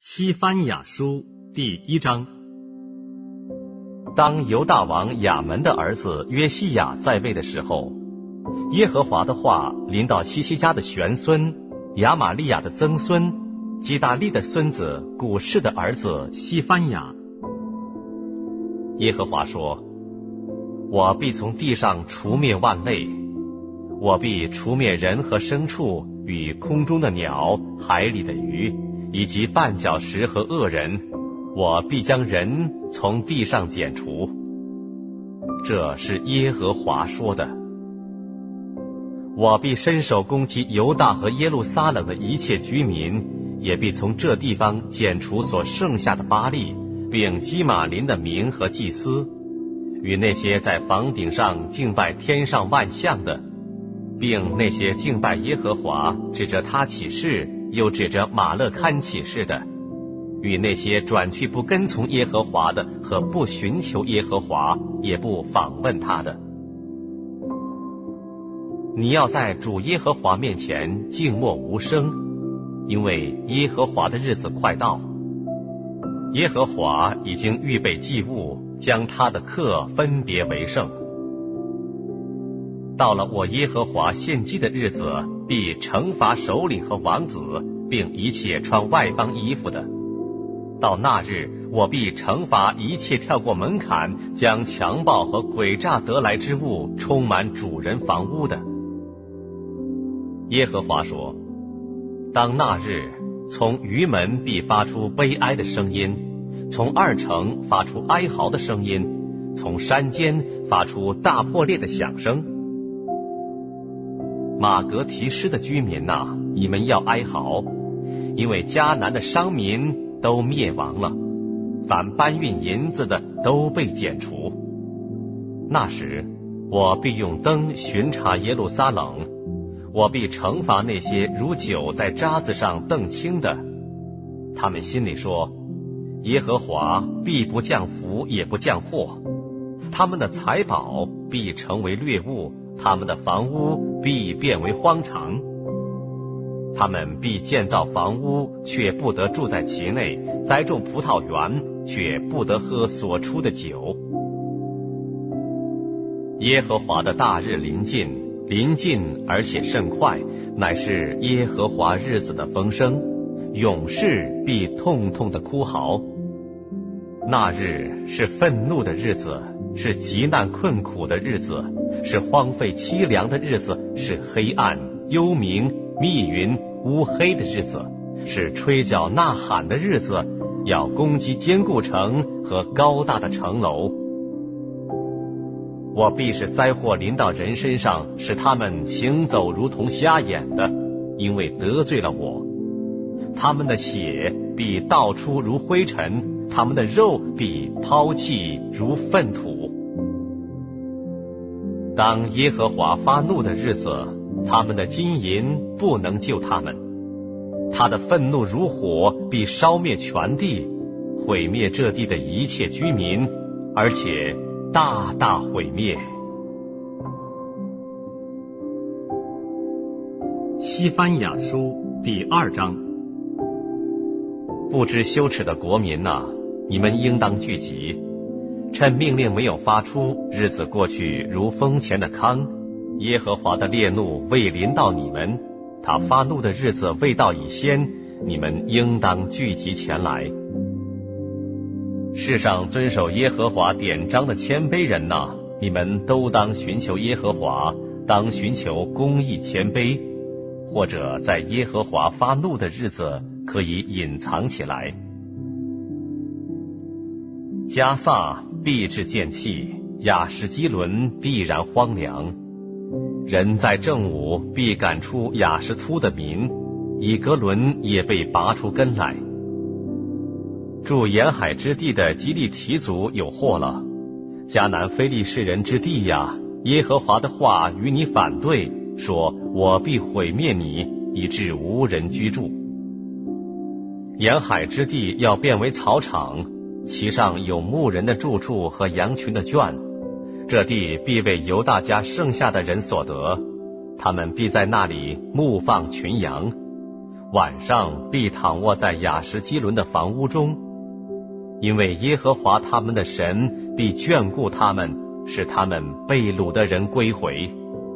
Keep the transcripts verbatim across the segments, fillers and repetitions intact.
西番雅书第一章。 当犹大王亚门的儿子约西亚在位的时候，耶和华的话临到西西家的玄孙亚玛利亚的曾孙基大利的孙子古士的儿子西番雅。 耶和华说：我必从地上除灭万类，我必除灭人和牲畜与空中的鸟、海里的鱼，以及绊脚石和恶人，我必将人从地上剪除。这是耶和华说的。我必伸手攻击犹大和耶路撒冷的一切居民，也必从这地方剪除所剩下的巴力，并基玛林的民和祭司，与那些在房顶上敬拜天上万象的，并那些敬拜耶和华指着他起誓又指着马勒堪起誓的，与那些转去不跟从耶和华的和不寻求耶和华也不访问他的。你要在主耶和华面前静默无声，因为耶和华的日子快到。耶和华已经预备祭物，将他的客分别为圣。到了我耶和华献祭的日子，必惩罚首领和王子，并一切穿外邦衣服的。到那日，我必惩罚一切跳过门槛，将强暴和诡诈得来之物充满主人房屋的。耶和华说：当那日，从鱼门必发出悲哀的声音，从二城发出哀嚎的声音，从山间发出大破裂的响声。马格提施的居民哪、啊，你们要哀嚎，因为迦南的商民都灭亡了，凡搬运银子的都被剪除。那时，我必用灯巡查耶路撒冷，我必惩罚那些如酒在渣子上澄清的。他们心里说：耶和华必不降福，也不降祸，他们的财宝必成为掠物，他们的房屋必变为荒场。他们必建造房屋，却不得住在其内；栽种葡萄园，却不得喝所出的酒。耶和华的大日临近，临近而且甚快，乃是耶和华日子的风声，勇士必痛痛的哭嚎。那日是愤怒的日子，是极难困苦的日子，是荒废凄凉的日子，是黑暗、幽冥、密云、乌黑的日子，是吹角呐喊的日子，要攻击坚固城和高大的城楼。我必使灾祸临到人身上，使他们行走如同瞎眼的，因为得罪了我。他们的血必倒出如灰尘，他们的肉必抛弃如粪土。当耶和华发怒的日子，他们的金银不能救他们，他的愤怒如火，必烧灭全地，毁灭这地的一切居民，而且大大毁灭。 西番雅书第二章。 不知羞耻的国民哪、啊，你们应当聚集，趁命令没有发出，日子过去如风前的糠，耶和华的烈怒未临到你们，他发怒的日子未到以先，你们应当聚集前来。世上遵守耶和华典章的谦卑人哪、啊，你们都当寻求耶和华，当寻求公义谦卑，或者在耶和华发怒的日子可以隐藏起来。迦萨必致见弃，亚什基伦必然荒凉。人在正午必赶出亚什突的民，以格伦也被拔出根来。住沿海之地的基利提族有祸了，迦南非利士人之地呀，耶和华的话与你反对，说我必毁灭你，以致无人居住。沿海之地要变为草场，其上有牧人的住处和羊群的圈，这地必为犹大家剩下的人所得，他们必在那里牧放群羊。 晚上必躺卧在亚什基伦的房屋中，因为耶和华他们的神必眷顾他们，使他们被掳的人归回。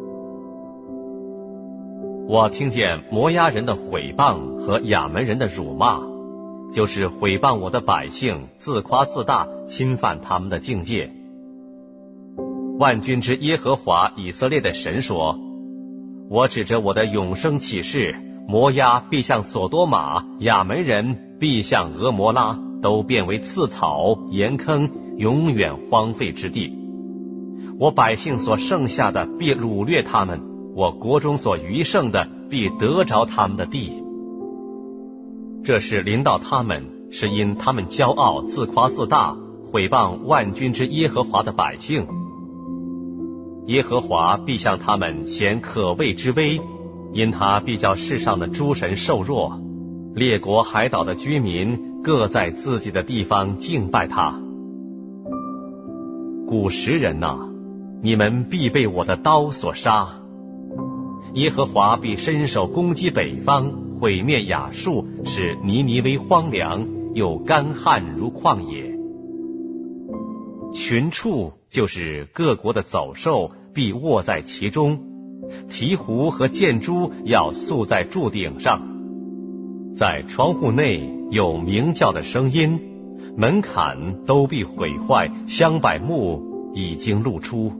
我听见摩押人的毁谤和亚门人的辱骂，就是毁谤我的百姓，自夸自大，侵犯他们的境界。万军之耶和华以色列的神说，我指着我的永生起誓，摩押必像所多玛，亚门人必像俄摩拉，都变为刺草、盐坑，永远荒废之地。我百姓所剩下的必掳掠他们，我国中所余剩的必得着他们的地。这是临到他们，是因他们骄傲自夸自大，毁谤万军之耶和华的百姓。耶和华必向他们显可畏之威，因他必叫世上的诸神受弱，列国海岛的居民各在自己的地方敬拜他。古时人哪，你们必被我的刀所杀。耶和华必伸手攻击北方，毁灭亚述，使尼尼微荒凉，又干旱如旷野。群畜就是各国的走兽，必卧在其中，鹈鹕和箭猪要宿在柱顶上。在窗户内有鸣叫的声音，门槛都必毁坏，香柏木已经露出。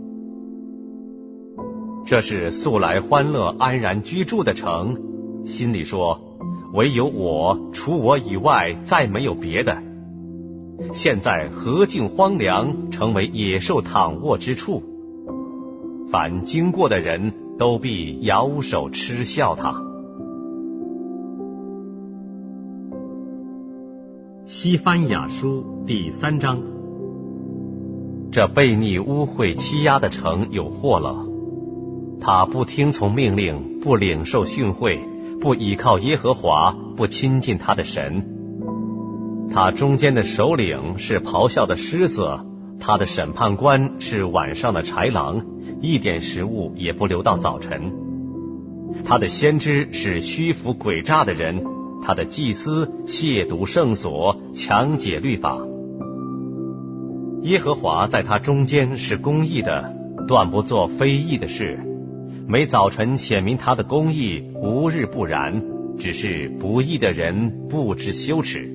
这是素来欢乐安然居住的城，心里说，唯有我，除我以外再没有别的。现在何竟荒凉，成为野兽躺卧之处，凡经过的人都必摇手嗤笑他。 西番雅书第三章。 这悖逆污秽欺压的城有祸了，他不听从命令，不领受训诲，不倚靠耶和华，不亲近他的神。他中间的首领是咆哮的狮子，他的审判官是晚上的豺狼，一点食物也不留到早晨。他的先知是虚浮诡诈的人，他的祭司亵渎圣所，强解律法。耶和华在他中间是公义的，断不做非义的事。每早晨显明他的公义，无日不然，只是不义的人不知羞耻。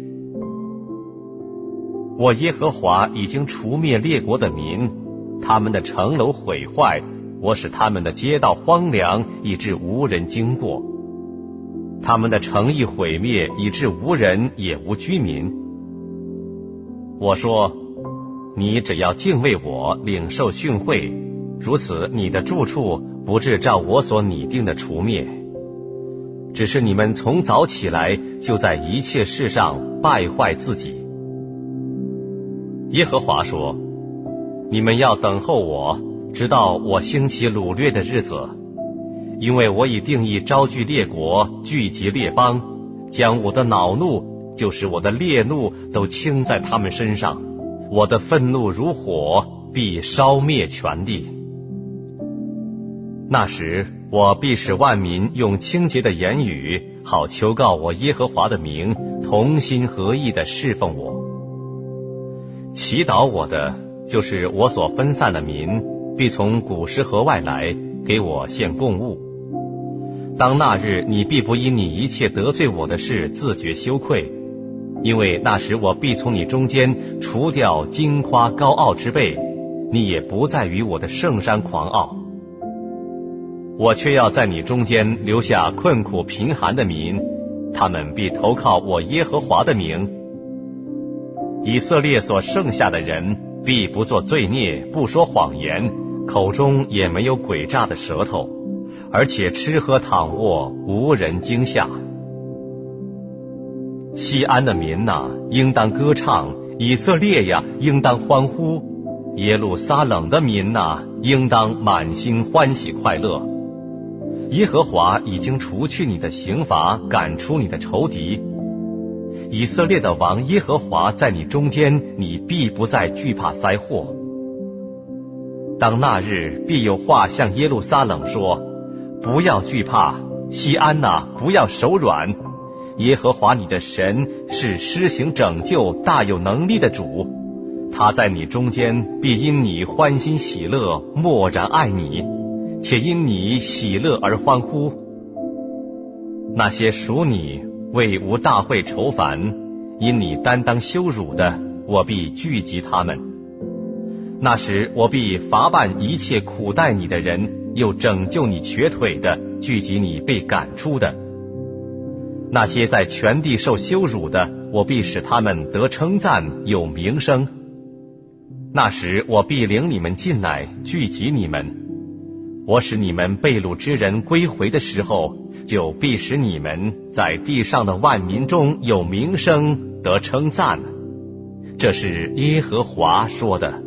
我耶和华已经除灭列国的民，他们的城楼毁坏，我使他们的街道荒凉，以致无人经过。他们的城邑毁灭，以致无人也无居民。我说，你只要敬畏我，领受训诲，如此你的住处不致照我所拟定的除灭。只是你们从早起来，就在一切事上败坏自己。耶和华说，你们要等候我，直到我兴起掳掠的日子，因为我已定义招聚列国，聚集列邦，将我的恼怒，就是我的烈怒，都倾在他们身上。我的愤怒如火，必烧灭全地。那时，我必使万民用清洁的言语，好求告我耶和华的名，同心合意地侍奉我。祈祷我的，就是我所分散的民，必从古时河外来，给我献供物。当那日，你必不因你一切得罪我的事自觉羞愧，因为那时我必从你中间除掉矜夸高傲之辈，你也不再与我的圣山狂傲。我却要在你中间留下困苦贫寒的民，他们必投靠我耶和华的名。以色列所剩下的人必不做罪孽，不说谎言，口中也没有诡诈的舌头，而且吃喝躺卧无人惊吓。西安的民哪，应当歌唱；以色列呀，应当欢呼；耶路撒冷的民哪，应当满心欢喜快乐。耶和华已经除去你的刑罚，赶出你的仇敌。以色列的王耶和华在你中间，你必不再惧怕灾祸。当那日，必有话向耶路撒冷说，不要惧怕，西安哪，不要手软， 耶和华你的神是施行拯救、大有能力的主，他在你中间必因你欢欣喜乐，默然爱你，且因你喜乐而欢呼。那些属你为无大会愁烦，因你担当羞辱的，我必聚集他们。那时我必罚办一切苦待你的人，又拯救你瘸腿的，聚集你被赶出的。那些在全地受羞辱的，我必使他们得称赞，有名声。那时我必领你们进来，聚集你们。我使你们被掳之人归回的时候，就必使你们在地上的万民中有名声，得称赞。这是耶和华说的。